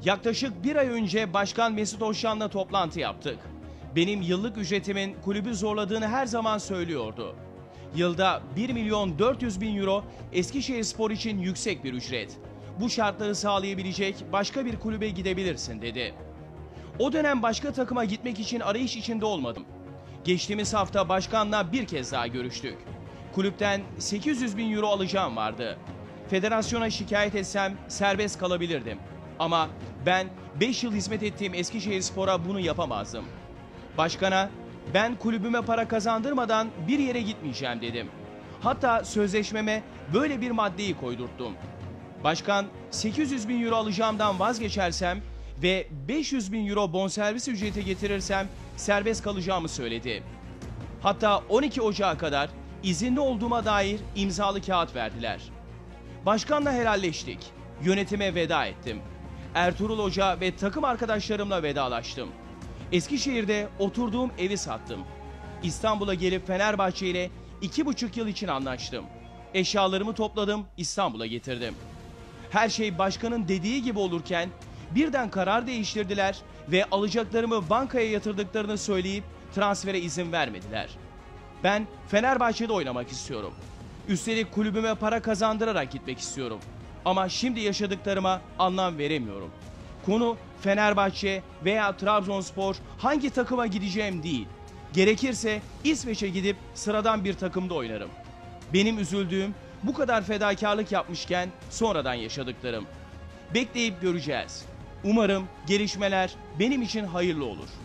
Yaklaşık bir ay önce Başkan Mesut Özcan'la toplantı yaptık. Benim yıllık ücretimin kulübü zorladığını her zaman söylüyordu. Yılda 1.400.000 euro Eskişehirspor için yüksek bir ücret. Bu şartları sağlayabilecek başka bir kulübe gidebilirsin dedi. O dönem başka takıma gitmek için arayış içinde olmadım. Geçtiğimiz hafta başkanla bir kez daha görüştük. Kulüpten 800.000 euro alacağım vardı. Federasyona şikayet etsem serbest kalabilirdim. Ama ben 5 yıl hizmet ettiğim Eskişehirspor'a bunu yapamazdım. Başkana ben kulübüme para kazandırmadan bir yere gitmeyeceğim dedim. Hatta sözleşmeme böyle bir maddeyi koydurttum. Başkan 800.000 euro alacağımdan vazgeçersem ve 500.000 euro bonservis ücreti getirirsem serbest kalacağımı söyledi. Hatta 12 Ocağı kadar izinli olduğuma dair imzalı kağıt verdiler. Başkanla helalleştik. Yönetime veda ettim. Ertuğrul Hoca ve takım arkadaşlarımla vedalaştım. Eskişehir'de oturduğum evi sattım. İstanbul'a gelip Fenerbahçe ile 2,5 yıl için anlaştım. Eşyalarımı topladım, İstanbul'a getirdim. Her şey başkanın dediği gibi olurken birden karar değiştirdiler ve alacaklarımı bankaya yatırdıklarını söyleyip transfere izin vermediler. Ben Fenerbahçe'de oynamak istiyorum. Üstelik kulübüme para kazandırarak gitmek istiyorum. Ama şimdi yaşadıklarıma anlam veremiyorum. Konu Fenerbahçe veya Trabzonspor, hangi takıma gideceğim değil. Gerekirse İsveç'e gidip sıradan bir takımda oynarım. Benim üzüldüğüm bu kadar fedakarlık yapmışken sonradan yaşadıklarım. Bekleyip göreceğiz. Umarım gelişmeler benim için hayırlı olur.